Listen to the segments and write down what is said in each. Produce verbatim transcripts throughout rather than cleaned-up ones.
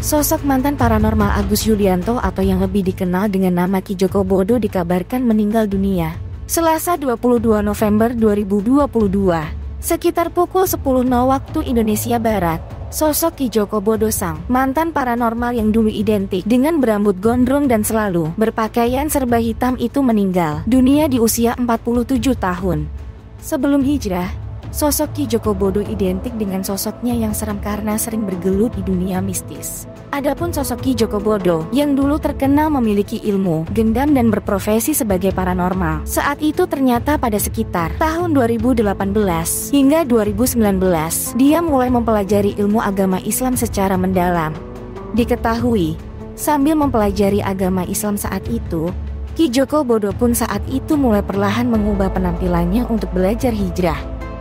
Sosok mantan paranormal Agus Yulianto atau yang lebih dikenal dengan nama Ki Joko Bodo dikabarkan meninggal dunia Selasa dua puluh dua November dua ribu dua puluh dua, sekitar pukul sepuluh waktu Indonesia Barat. Sosok Ki Joko Bodo sang mantan paranormal yang dulu identik dengan berambut gondrong dan selalu berpakaian serba hitam itu meninggal dunia di usia empat puluh tujuh tahun. Sebelum hijrah, sosok Ki Joko Bodo identik dengan sosoknya yang seram karena sering bergelut di dunia mistis. Adapun sosok Ki Joko Bodo yang dulu terkenal memiliki ilmu gendam dan berprofesi sebagai paranormal, saat itu ternyata pada sekitar tahun dua ribu delapan belas hingga dua ribu sembilan belas dia mulai mempelajari ilmu agama Islam secara mendalam. Diketahui, sambil mempelajari agama Islam saat itu, Ki Joko Bodo pun saat itu mulai perlahan mengubah penampilannya untuk belajar hijrah.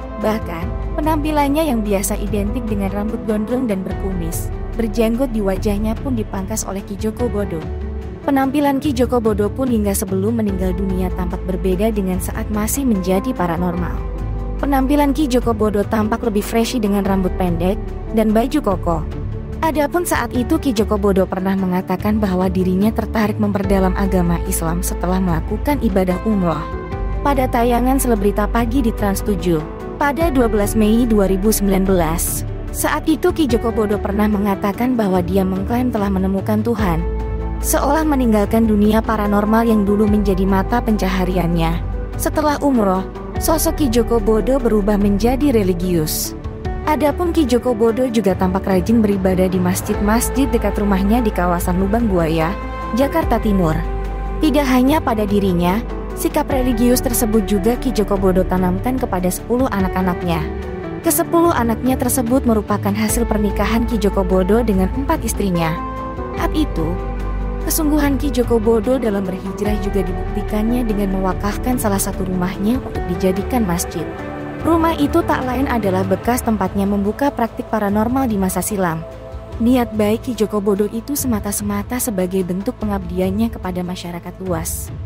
Bahkan, penampilannya yang biasa identik dengan rambut gondrong dan berkumis, berjenggot di wajahnya pun dipangkas oleh Ki Joko Bodo. Penampilan Ki Joko Bodo pun hingga sebelum meninggal dunia tampak berbeda dengan saat masih menjadi paranormal. Penampilan Ki Joko Bodo tampak lebih freshy dengan rambut pendek dan baju koko. Adapun saat itu Ki Joko Bodo pernah mengatakan bahwa dirinya tertarik memperdalam agama Islam setelah melakukan ibadah umroh. Pada tayangan Selebrita Pagi di Trans tujuh, pada dua belas Mei dua ribu sembilan belas, saat itu Ki Joko Bodo pernah mengatakan bahwa dia mengklaim telah menemukan Tuhan, seolah meninggalkan dunia paranormal yang dulu menjadi mata pencahariannya. Setelah umroh, sosok Ki Joko Bodo berubah menjadi religius. Adapun Ki Joko Bodo juga tampak rajin beribadah di masjid-masjid dekat rumahnya di kawasan Lubang Buaya, Jakarta Timur. Tidak hanya pada dirinya, sikap religius tersebut juga Ki Joko Bodo tanamkan kepada sepuluh anak-anaknya. Kesepuluh anaknya tersebut merupakan hasil pernikahan Ki Joko Bodo dengan empat istrinya. Saat itu, kesungguhan Ki Joko Bodo dalam berhijrah juga dibuktikannya dengan mewakafkan salah satu rumahnya untuk dijadikan masjid. Rumah itu tak lain adalah bekas tempatnya membuka praktik paranormal di masa silam. Niat baik Ki Joko Bodo itu semata-semata sebagai bentuk pengabdiannya kepada masyarakat luas.